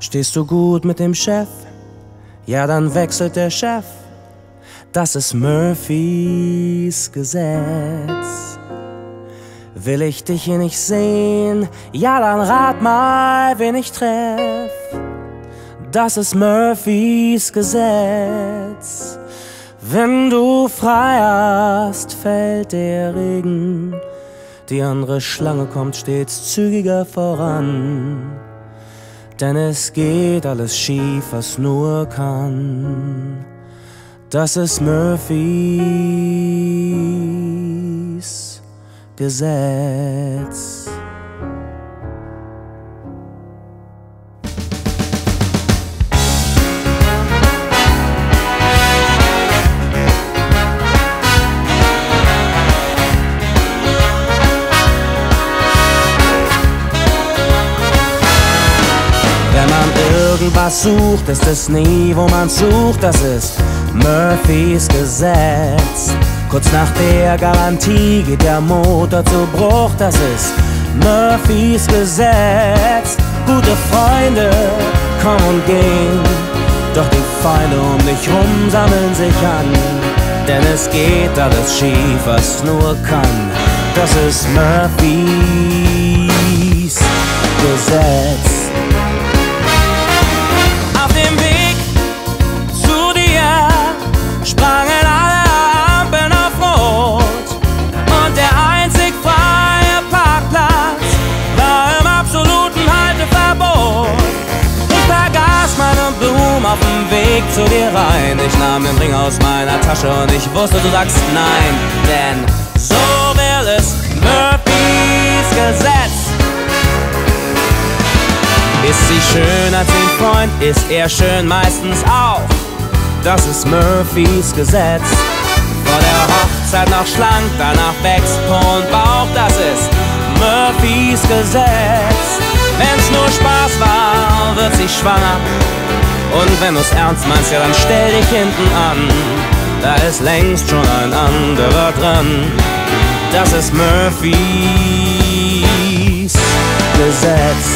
Stehst du gut mit dem Chef? Ja, dann wechselt der Chef. Das ist Murphys Gesetz. Will ich dich hier nicht sehen? Ja, dann rat mal, wen ich treff. Das ist Murphys Gesetz. Wenn du frei hast, fällt der Regen. Die andere Schlange kommt stets zügiger voran. Denn es geht alles schief, was nur kann. Das ist Murphys Gesetz. Wenn man irgendwas sucht, ist es nie, wo man sucht. Das ist Murphys Gesetz. Kurz nach der Garantie geht der Motor zu Bruch. Das ist Murphys Gesetz. Gute Freunde kommen und gehen, doch die Feinde um dich rum sammeln sich an. Denn es geht alles schief, was nur kann. Das ist Murphys Gesetz. Sprangen alle Ampeln auf Rot und der einzig freie Parkplatz war im absoluten Halteverbot. Ich vergaß meine Blumen auf dem Weg zu dir rein. Ich nahm den Ring aus meiner Tasche und ich wusste, du sagst nein. Denn so will es Murphys Gesetz. Ist sie schön als den Freund, ist er schön meistens auch. Das ist Murphys Gesetz. Vor der Hochzeit noch schlank, danach wächst Po und Bauch. Das ist Murphys Gesetz. Wenn's nur Spaß war, wird sie schwanger. Und wenn du's ernst meinst, ja dann stell dich hinten an. Da ist längst schon ein anderer dran. Das ist Murphys Gesetz.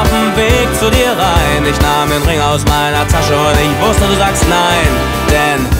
Zu dir rein. Ich nahm den Ring aus meiner Tasche und ich wusste, du sagst nein. Denn